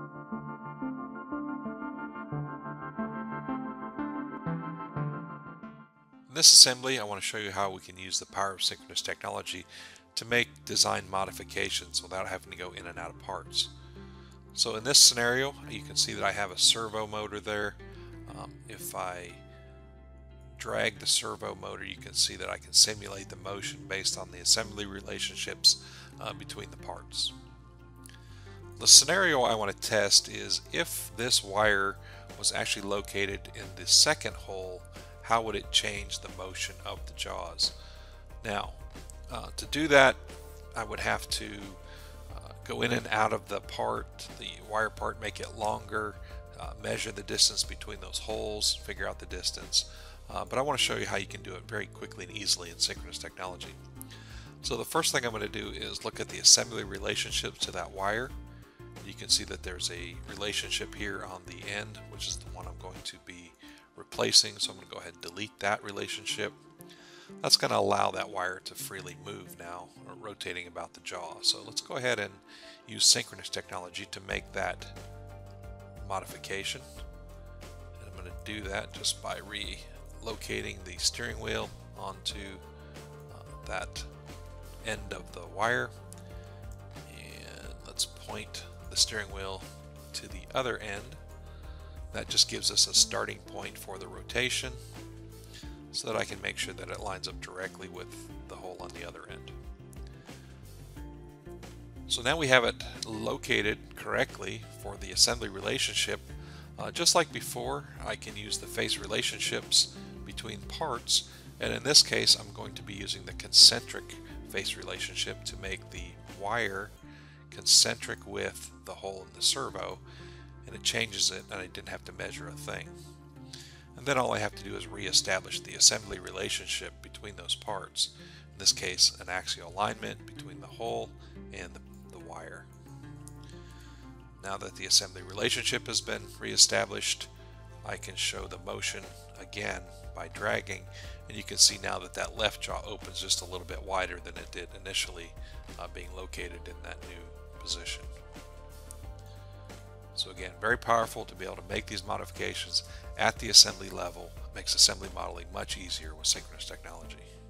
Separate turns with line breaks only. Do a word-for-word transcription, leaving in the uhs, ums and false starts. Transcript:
In this assembly, I want to show you how we can use the power of synchronous technology to make design modifications without having to go in and out of parts. So in this scenario, you can see that I have a servo motor there. Um, if I drag the servo motor, you can see that I can simulate the motion based on the assembly relationships uh, between the parts. The scenario I want to test is if this wire was actually located in the second hole, how would it change the motion of the jaws? Now, uh, to do that, I would have to uh, go in and out of the part, the wire part, make it longer, uh, measure the distance between those holes, figure out the distance. Uh, but I want to show you how you can do it very quickly and easily in synchronous technology. So the first thing I'm going to do is look at the assembly relationships to that wire. You can see that there's a relationship here on the end, which is the one I'm going to be replacing. So I'm going to go ahead and delete that relationship. That's going to allow that wire to freely move now, or rotating about the jaw. So let's go ahead and use synchronous technology to make that modification. And I'm going to do that just by relocating the steering wheel onto uh, that end of the wire. And let's point the steering wheel to the other end. That just gives us a starting point for the rotation so that I can make sure that it lines up directly with the hole on the other end. So now we have it located correctly for the assembly relationship. Uh, just like before, I can use the face relationships between parts, and in this case I'm going to be using the concentric face relationship to make the wire concentric with the hole in the servo, and it changes it and I didn't have to measure a thing. And then all I have to do is re-establish the assembly relationship between those parts. In this case, an axial alignment between the hole and the, the wire. Now that the assembly relationship has been re-established, I can show the motion again by dragging, and you can see now that that left jaw opens just a little bit wider than it did initially, uh, being located in that new position. So again, very powerful to be able to make these modifications at the assembly level. It makes assembly modeling much easier with synchronous technology.